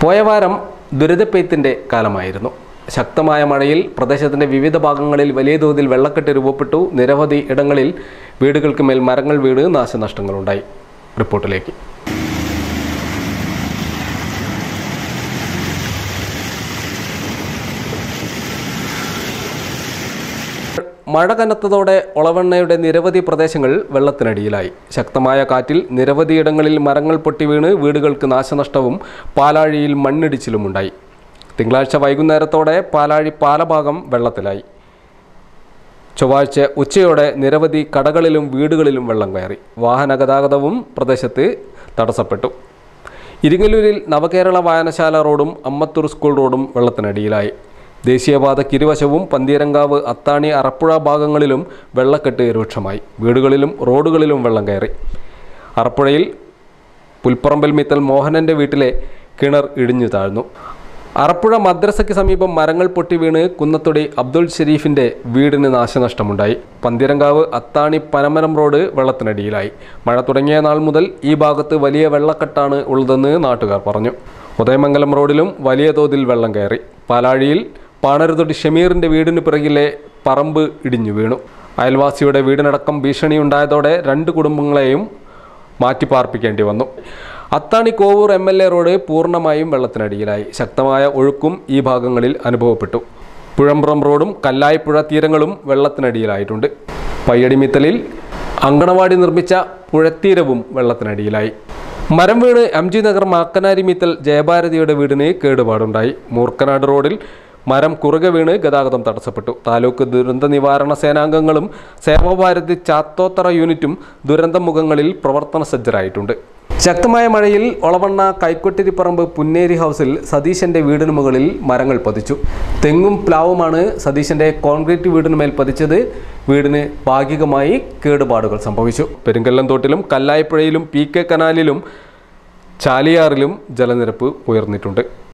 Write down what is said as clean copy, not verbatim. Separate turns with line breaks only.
പോയ വാരം ദുരിതപ്പെയ്ത്തിന്റെ കാലമായിരുന്നു. ശക്തമായ മഴയിൽ പ്രദേശത്തിന്റെ വിവിധ ഭാഗങ്ങളിൽ വലിയ തോതിൽ വെള്ളക്കെട്ട് രൂപപ്പെട്ടു. നിരവധി ഇടങ്ങളിൽ വീടുകൾക്ക് മേൽ മരങ്ങൾ വീണ് നാശനഷ്ടങ്ങളുണ്ടായി. റിപ്പോർട്ടിലേക്ക്. മഴ കനത്തതോടെ ഒളവണ്ണയുടെ നിരവധി പ്രദേശങ്ങൾ വെള്ളത്തിനടിയിലായി. ശക്തമായ കാറ്റിൽ നിരവധിയിടങ്ങളിൽ മരങ്ങൾ പൊട്ടി വീണ് വീടുകൾക്ക് നാശനഷ്ടവും പാലാഴിയിൽ മണ്ണിടിച്ചിലുമുണ്ടായി. തിങ്കളാഴ്ച വൈകുന്നേരത്തോടെ പാലാഴി പാലഭാഗം വെള്ളത്തിലായി. ചൊവ്വാഴ്ച ഉച്ചയോടെ നിരവധി കടകളിലും വീടുകളിലും വെള്ളം കയറി. വാഹന ഗതാഗതവും പ്രദേശത്ത് തടസ്സപ്പെട്ടു. ഇരിങ്ങല്ലൂരിൽ നവകേരള വായനശാല റോഡും അമ്മത്തൂർ സ്കൂൾ റോഡും വെള്ളത്തിനടിയിലായി. ദേശീയപാതയ്ക്കിരുവശവും പന്തീരങ്കാവ്, അത്താണി, അറപ്പുഴ ഭാഗങ്ങളിലും വെള്ളക്കെട്ട് രൂക്ഷമായി. വീടുകളിലും റോഡുകളിലും വെള്ളം കയറി. അറപ്പുഴയിൽ പുൽപ്പറമ്പിൽ മിത്തൽ മോഹനൻ്റെ വീട്ടിലെ കിണർ ഇടിഞ്ഞു താഴ്ന്നു. അറപ്പുഴ മദ്രസയ്ക്ക് സമീപം മരങ്ങൾ പൊട്ടി വീണ് കുന്നത്തൊടി അബ്ദുൾ ഷെരീഫിൻ്റെ വീടിന് നാശനഷ്ടമുണ്ടായി. പന്തീരങ്കാവ്, അത്താണി, പനമരം റോഡ് വെള്ളത്തിനടിയിലായി. മഴ തുടങ്ങിയ നാൾ മുതൽ ഈ ഭാഗത്ത് വലിയ വെള്ളക്കെട്ടാണ് ഉള്ളതെന്ന് നാട്ടുകാർ പറഞ്ഞു. ഉദയമംഗലം റോഡിലും വലിയ തോതിൽ വെള്ളം കയറി. പാലാഴിയിൽ പാണരുതൊടി ഷമീറിൻ്റെ വീടിന് പിറകിലെ പറമ്പ് ഇടിഞ്ഞു വീണു. അയൽവാസിയുടെ വീടിനടക്കം ഭീഷണിയുണ്ടായതോടെ 2 കുടുംബങ്ങളെയും മാറ്റിപ്പാർപ്പിക്കേണ്ടി വന്നു. അത്താണി കോവൂർ MLA റോഡ് പൂർണ്ണമായും വെള്ളത്തിനടിയിലായി. ശക്തമായ ഒഴുക്കും ഈ ഭാഗങ്ങളിൽ അനുഭവപ്പെട്ടു. പുഴമ്പ്രം റോഡും കല്ലായിപ്പുഴ തീരങ്ങളും വെള്ളത്തിനടിയിലായിട്ടുണ്ട്. പയ്യടിമിത്തലിൽ അങ്കണവാടി നിർമ്മിച്ച പുഴത്തീരവും വെള്ളത്തിനടിയിലായി. മരം വീണ് MG നഗർ മാക്കനാരി മിത്തൽ ജയഭാരതിയുടെ വീടിന് കേടുപാടുണ്ടായി. മൂർക്കനാട് റോഡിൽ മരം കുറുകെ വീണ് ഗതാഗതം തടസ്സപ്പെട്ടു. താലൂക്ക് ദുരന്ത നിവാരണ സേനാംഗങ്ങളും സേവാഭാരതി ചാത്തോത്തറ യൂണിറ്റും ദുരന്ത മുഖങ്ങളിൽ പ്രവർത്തന സജ്ജരായിട്ടുണ്ട്. ശക്തമായ മഴയിൽ ഒളവണ്ണ കൈക്കൊട്ടിരിപ്പറമ്പ് പുന്നേരി ഹൗസിൽ സതീശൻ്റെ വീടിന് മുകളിൽ മരങ്ങൾ പതിച്ചു. തെങ്ങും പ്ലാവുമാണ് സതീശൻ്റെ കോൺക്രീറ്റ് വീടിനുമേൽ പതിച്ചത്. വീടിന് ഭാഗികമായി കേടുപാടുകൾ സംഭവിച്ചു. പെരുങ്കല്ലംതോട്ടിലും കല്ലായിപ്പുഴയിലും PK കനാലിലും ചാലിയാറിലും ജലനിരപ്പ് ഉയർന്നിട്ടുണ്ട്.